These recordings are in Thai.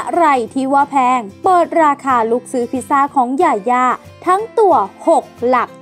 อะไรที่ว่าแพงเปิดราคาลุกซื้อพิซซ่าของหญ่าทั้งตัว6 หลัก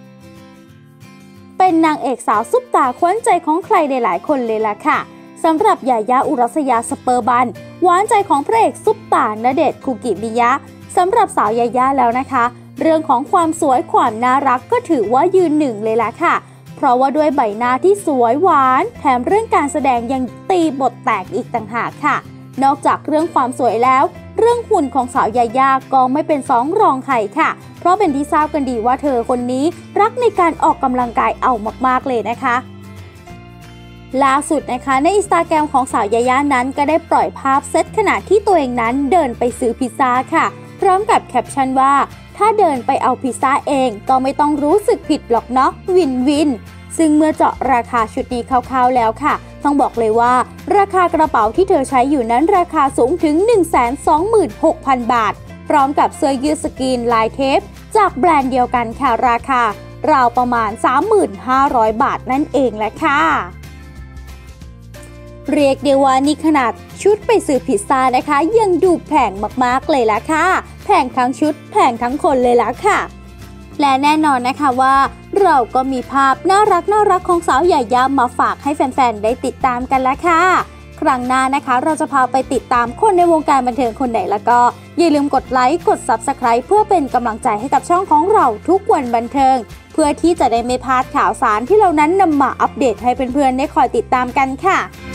เป็นนางเอกสาวซุปตาขวัญใจของใครหลายๆคนเลยล่ะค่ะสำหรับหญ่าอุรัสยาสเปอร์บันหวานใจของพระเอกซุปตาณเดชน์คุกิมิยะสำหรับสาวหญ่าแล้วนะคะเรื่องของความสวยความน่ารักก็ถือว่ายืนหนึ่งเลยล่ะค่ะเพราะว่าด้วยใบหน้าที่สวยหวานแถมเรื่องการแสดงยังตีบทแตกอีกต่างหากค่ะนอกจากเรื่องความสวยแล้วเรื่องหุ่นของสาวหญ่าก็ไม่เป็นสองรองใครค่ะเพราะเป็นที่ทราบกันดีว่าเธอคนนี้รักในการออกกำลังกายเอามากๆเลยนะคะล่าสุดนะคะใน Instagram ของสาวหญ่านั้นก็ได้ปล่อยภาพเซตขณะที่ตัวเองนั้นเดินไปซื้อพิซซ่าค่ะพร้อมกับแคปชั่นว่าถ้าเดินไปเอาพิซซ่าเองก็ไม่ต้องรู้สึกผิดหรอกเนาะวินวินซึ่งเมื่อเจาะราคาชุดนี้คร่าวๆแล้วค่ะต้องบอกเลยว่าราคากระเป๋าที่เธอใช้อยู่นั้นราคาสูงถึง 126,000 บาทพร้อมกับเสื้อยืดสกรีนลายเทปจากแบรนด์เดียวกันค่ะราคาราวประมาณ 3,500 บาทนั่นเองแหละค่ะเรียกได้ว่านี่ขนาดชุดไปซื้อพิซซ่านะคะยังดูแพงมากๆเลยล่ะค่ะแพงทั้งชุดแพงทั้งคนเลยล่ะค่ะและแน่นอนนะคะว่าเราก็มีภาพน่ารักของสาวหญ่ามาฝากให้แฟนๆได้ติดตามกันแล้วค่ะครั้งหน้านะคะเราจะพาไปติดตามคนในวงการบันเทิงคนไหนแล้วก็อย่าลืมกดไลค์กด Subscribe เพื่อเป็นกำลังใจให้กับช่องของเราทุกวันบันเทิงเพื่อที่จะได้ไม่พลาดข่าวสารที่เรานั้นนำมาอัปเดตให้เพื่อนๆได้คอยติดตามกันค่ะ